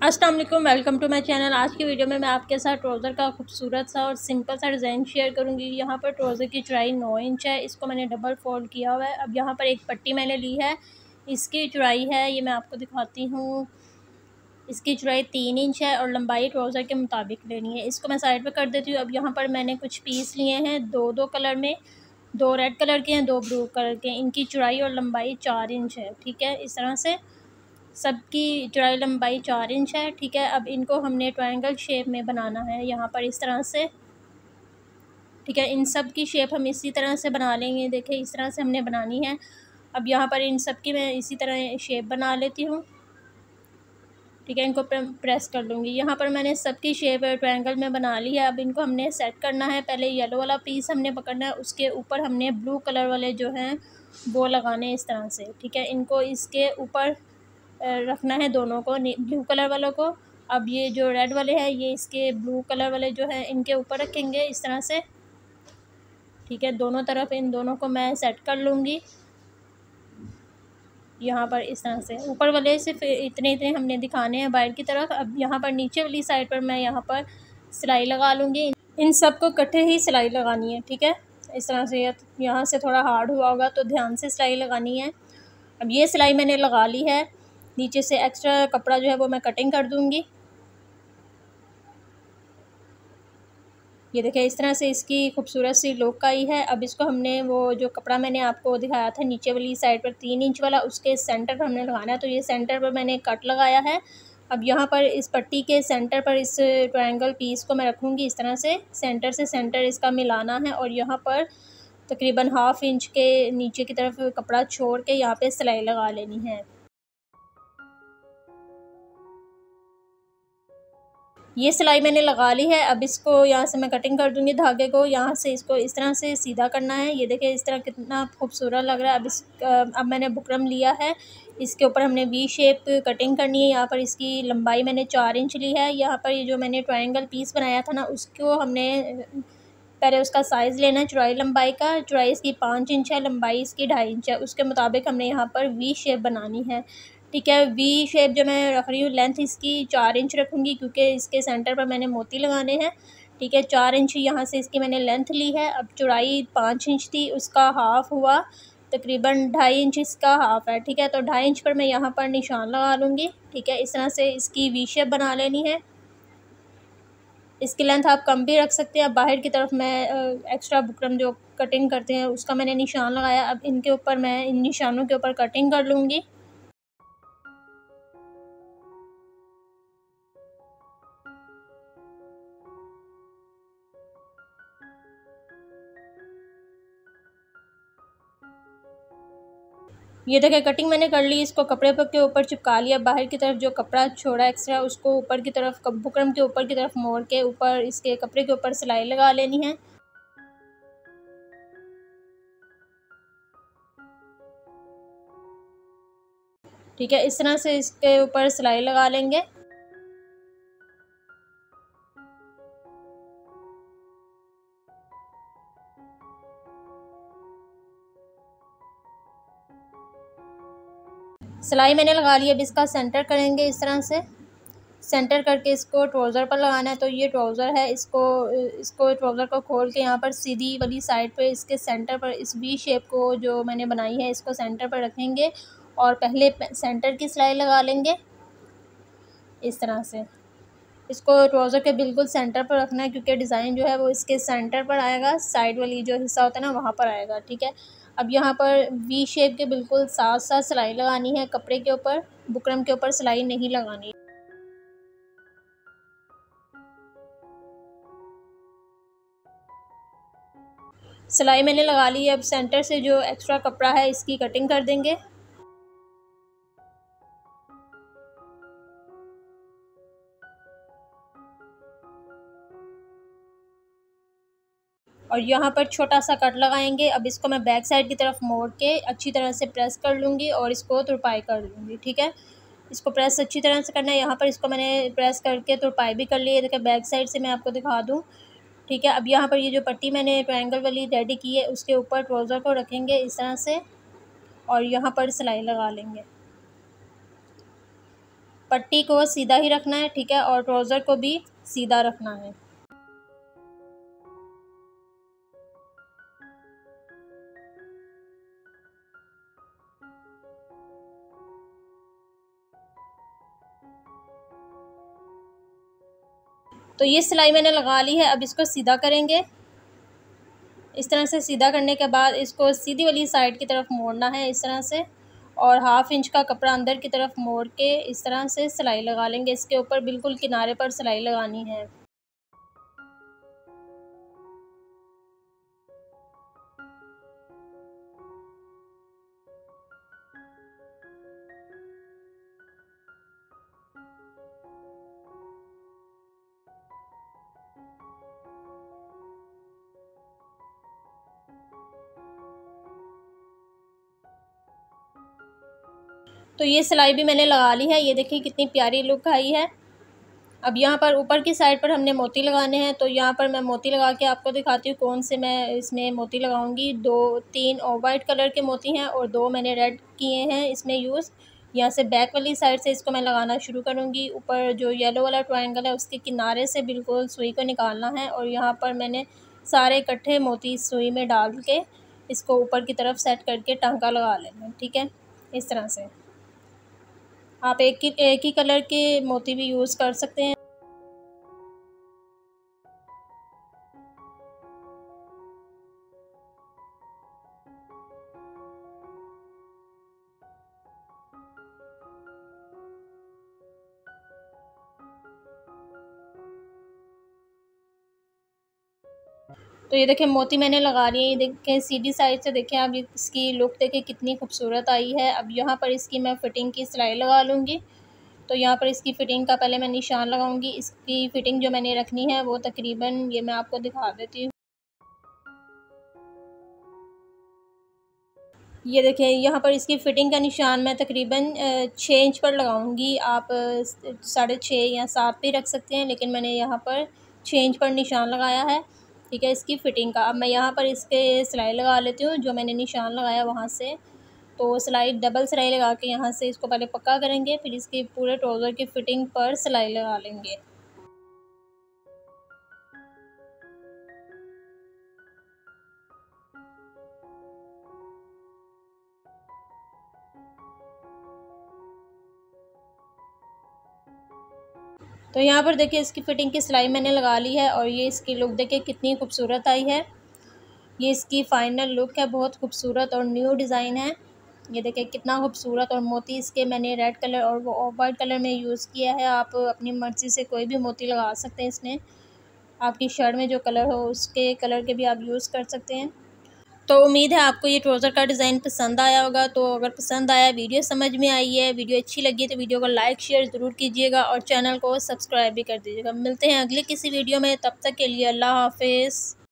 अस्सलाम वालेकुम, welcome to my channel. आज की वीडियो में मैं आपके साथ ट्राउज़र का खूबसूरत सा और सिंपल सा डिज़ाइन शेयर करूंगी। यहाँ पर ट्राउज़र की चौड़ाई 9 इंच है। इसको मैंने डबल फोल्ड किया हुआ है। अब यहाँ पर एक पट्टी मैंने ली है, इसकी चौड़ाई है, ये मैं आपको दिखाती हूँ, इसकी चौड़ाई 3 इंच है और लंबाई ट्राउज़र के मुताबिक लेनी है। इसको मैं साइड पर कर देती हूँ। अब यहाँ पर मैंने कुछ पीस लिए हैं, दो कलर में, 2 रेड कलर के हैं, 2 ब्लू कलर के हैं। इनकी चौड़ाई और लंबाई 4 इंच है। ठीक है, इस तरह से सबकी चौड़ाई लंबाई 4 इंच है। ठीक है, अब इनको हमने ट्रायंगल शेप में बनाना है यहाँ पर इस तरह से। ठीक है, इन सब की शेप हम इसी तरह से बना लेंगे। देखिए, इस तरह से हमने बनानी है। अब यहाँ पर इन सब की मैं इसी तरह शेप बना लेती हूँ। ठीक है, इनको प्रेस कर लूँगी। यहाँ पर मैंने सबकी शेप ट्रायंगल में बना ली है। अब इनको हमने सेट करना है। पहले येलो वाला पीस हमने पकड़ना है, उसके ऊपर हमने ब्लू कलर वाले जो हैं वो लगाने इस तरह से। ठीक है, इनको इसके ऊपर रखना है, दोनों को, ब्लू कलर वालों को। अब ये जो रेड वाले हैं ये इसके ब्लू कलर वाले जो हैं इनके ऊपर रखेंगे इस तरह से। ठीक है, दोनों तरफ इन दोनों को मैं सेट कर लूँगी यहाँ पर इस तरह से। ऊपर वाले सिर्फ इतने इतने हमने दिखाने हैं बाहर की तरफ। अब यहाँ पर नीचे वाली साइड पर मैं यहाँ पर सिलाई लगा लूँगी। इन सब को इकट्ठे ही सिलाई लगानी है। ठीक है, इस तरह से। यहाँ से थोड़ा हार्ड हुआ होगा तो ध्यान से सिलाई लगानी है। अब ये सिलाई मैंने लगा ली है। नीचे से एक्स्ट्रा कपड़ा जो है वो मैं कटिंग कर दूँगी। ये देखिए, इस तरह से इसकी खूबसूरत सी लुक आई है। अब इसको हमने वो जो कपड़ा मैंने आपको दिखाया था नीचे वाली साइड पर 3 इंच वाला, उसके सेंटर पर हमने लगाना है। तो ये सेंटर पर मैंने कट लगाया है। अब यहाँ पर इस पट्टी के सेंटर पर इस ट्रायंगल पीस को मैं रखूँगी इस तरह से। सेंटर से सेंटर इसका मिलाना है और यहाँ पर तकरीबन ½ इंच के नीचे की तरफ कपड़ा छोड़ के यहाँ पे सिलाई लगा लेनी है। ये सिलाई मैंने लगा ली है। अब इसको यहाँ से मैं कटिंग कर दूँगी धागे को। यहाँ से इसको इस तरह से सीधा करना है। ये देखिए, इस तरह कितना खूबसूरत लग रहा है। अब मैंने बुकरम लिया है, इसके ऊपर हमने वी शेप कटिंग करनी है। यहाँ पर इसकी लंबाई मैंने 4 इंच ली है। यहाँ पर ये जो मैंने ट्रायंगल पीस बनाया था ना, उसको हमने पहले उसका साइज़ लेना है चौड़ाई लंबाई का। चौड़ाई इसकी 5 इंच है, लंबाई इसकी 2.5 इंच है। उसके मुताबिक हमने यहाँ पर वी शेप बनानी है। ठीक है, वी शेप जो मैं रख रही हूँ, लेंथ इसकी 4 इंच रखूँगी क्योंकि इसके सेंटर पर मैंने मोती लगाने हैं। ठीक है, 4 इंच यहाँ से इसकी मैंने लेंथ ली है। अब चौड़ाई 5 इंच थी, उसका हाफ़ हुआ, तकरीबन 2.5 इंच इसका हाफ़ है। ठीक है, तो 2.5 इंच पर मैं यहाँ पर निशान लगा लूँगी। ठीक है, इस तरह से इसकी वी शेप बना लेनी है। इसकी लेंथ आप कम भी रख सकते हैं। अब बाहर की तरफ मैं एक्स्ट्रा बुकरम जो कटिंग करते हैं उसका मैंने निशान लगाया। अब इनके ऊपर मैं इन निशानों के ऊपर कटिंग कर लूँगी। ये देखिए, कटिंग मैंने कर ली। इसको कपड़े पर के ऊपर चिपका लिया। बाहर की तरफ जो कपड़ा छोड़ा एक्स्ट्रा, उसको ऊपर की तरफ बुकरम के ऊपर की तरफ मोड़ के ऊपर इसके कपड़े के ऊपर सिलाई लगा लेनी है। ठीक है, इस तरह से इसके ऊपर सिलाई लगा लेंगे। सिलाई मैंने लगा ली। अब इसका सेंटर करेंगे इस तरह से। सेंटर करके इसको ट्राउज़र पर लगाना है। तो ये ट्राउज़र है, इसको ट्राउज़र को खोल के यहाँ पर सीधी वाली साइड पे इसके सेंटर पर इस वी शेप को जो मैंने बनाई है इसको सेंटर पर रखेंगे और पहले सेंटर की सिलाई लगा लेंगे इस तरह से। इसको ट्राउज़र के बिल्कुल सेंटर पर रखना है क्योंकि डिज़ाइन जो है वो इसके सेंटर पर आएगा, साइड वाली जो हिस्सा होता है ना वहाँ पर आएगा। ठीक है, अब यहाँ पर वी शेप के बिल्कुल साथ साथ सिलाई लगानी है कपड़े के ऊपर, बुकरम के ऊपर सिलाई नहीं लगानी। सिलाई मैंने लगा ली है। अब सेंटर से जो एक्स्ट्रा कपड़ा है इसकी कटिंग कर देंगे। और यहाँ पर छोटा सा कट लगाएंगे। अब इसको मैं बैक साइड की तरफ मोड़ के अच्छी तरह से प्रेस कर लूँगी और इसको तुरपाई कर लूँगी। ठीक है, इसको प्रेस अच्छी तरह से करना है। यहाँ पर इसको मैंने प्रेस करके तुरपाई भी कर ली है। देखिए, बैक साइड से मैं आपको दिखा दूँ। ठीक है, अब यहाँ पर ये जो पट्टी मैंने ट्रायंगल वाली रेडी की है उसके ऊपर ट्राउज़र को रखेंगे इस तरह से और यहाँ पर सिलाई लगा लेंगे। पट्टी को सीधा ही रखना है, ठीक है, और ट्राउज़र को भी सीधा रखना है। तो ये सिलाई मैंने लगा ली है। अब इसको सीधा करेंगे। इस तरह से सीधा करने के बाद इसको सीधी वाली साइड की तरफ मोड़ना है इस तरह से, और 1/2 इंच का कपड़ा अंदर की तरफ मोड़ के इस तरह से सिलाई लगा लेंगे। इसके ऊपर बिल्कुल किनारे पर सिलाई लगानी है। तो ये सिलाई भी मैंने लगा ली है। ये देखिए कितनी प्यारी लुक आई है। अब यहाँ पर ऊपर की साइड पर हमने मोती लगाने हैं, तो यहाँ पर मैं मोती लगा के आपको दिखाती हूँ कौन से मैं इसमें मोती लगाऊंगी। 2-3 और वाइट कलर के मोती हैं और 2 मैंने रेड किए हैं इसमें यूज़। यहाँ से बैक वाली साइड से इसको मैं लगाना शुरू करूँगी। ऊपर जो येलो वाला ट्रायंगल है उसके किनारे से बिल्कुल सुई को निकालना है, और यहाँ पर मैंने सारे इकट्ठे मोती सुई में डाल के इसको ऊपर की तरफ सेट करके टांका लगा लेना है, ठीक है। इस तरह से आप एक ही कलर के मोती भी यूज़ कर सकते हैं। तो ये देखिए मोती मैंने लगा लिए। ये देखें सीधी साइड से देखें, अब इसकी लुक देखें कितनी खूबसूरत आई है। अब यहाँ पर इसकी मैं फ़िटिंग की सिलाई लगा लूँगी। तो यहाँ पर इसकी फ़िटिंग का पहले मैं निशान लगाऊंगी। इसकी फ़िटिंग जो मैंने रखनी है वो तकरीबन, ये मैं आपको दिखा देती हूँ। ये देखिए यहाँ पर इसकी फ़िटिंग का निशान मैं तकरीबन 6 इंच पर लगाऊंगी। आप 6.5 या 7 भी रख सकते हैं, लेकिन मैंने यहाँ पर 6 इंच पर निशान लगाया है, ठीक है, इसकी फ़िटिंग का। अब मैं यहाँ पर इसके सिलाई लगा लेती हूँ जो मैंने निशान लगाया वहाँ से। तो सिलाई डबल सिलाई लगा के यहाँ से इसको पहले पक्का करेंगे, फिर इसकी पूरे ट्राउज़र की फ़िटिंग पर सिलाई लगा लेंगे। तो यहाँ पर देखिए इसकी फ़िटिंग की सिलाई मैंने लगा ली है, और ये इसकी लुक देखिए कितनी खूबसूरत आई है। ये इसकी फ़ाइनल लुक है, बहुत खूबसूरत और न्यू डिज़ाइन है। ये देखिए कितना खूबसूरत, और मोती इसके मैंने रेड कलर और वो ऑफ वाइट कलर में यूज़ किया है। आप अपनी मर्ज़ी से कोई भी मोती लगा सकते हैं इसमें। आपकी शर्ट में जो कलर हो उसके कलर के भी आप यूज़ कर सकते हैं। तो उम्मीद है आपको ये ट्राउज़र का डिज़ाइन पसंद आया होगा। तो अगर पसंद आया, वीडियो समझ में आई है, वीडियो अच्छी लगी, तो वीडियो को लाइक शेयर ज़रूर कीजिएगा और चैनल को सब्सक्राइब भी कर दीजिएगा। मिलते हैं अगले किसी वीडियो में, तब तक के लिए अल्लाह हाफ़िज़।